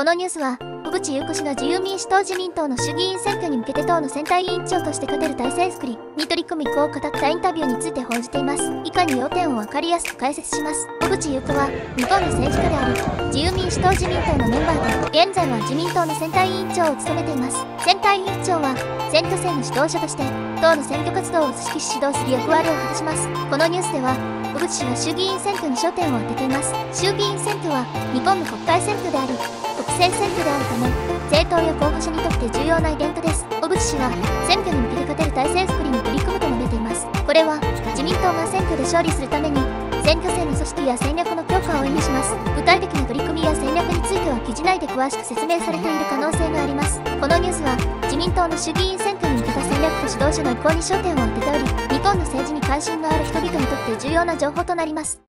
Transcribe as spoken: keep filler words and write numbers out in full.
このニュースは、小渕優子氏が自由民主党自民党の衆議院選挙に向けて党の選対委員長として勝てる体制作りに取り組み意向を語ったインタビューについて報じています。以下に要点を分かりやすく解説します。小渕優子は、日本の政治家であり、自由民主党自民党のメンバーで、現在は自民党の選対委員長を務めています。選対委員長は、選挙戦の指導者として、党の選挙活動を組織し指導する役割を果たします。このニュースでは、小渕氏が衆議院選挙に焦点を当てています。衆議院選挙は、日本の国会選挙であり、国政選挙であるため、政党や候補者にとって重要なイベントです。小渕氏は、選挙に向けて勝てる体制作りに取り組むと述べています。これは、自民党が選挙で勝利するために、選挙戦の組織や戦略の強化を意味します。具体的な取り組みや戦略については記事内で詳しく説明されている可能性があります。このニュースは、自民党の衆議院選挙に向けた戦略と指導者の意向に焦点を当てており、日本の政治に関心がある人々にとって重要な情報となります。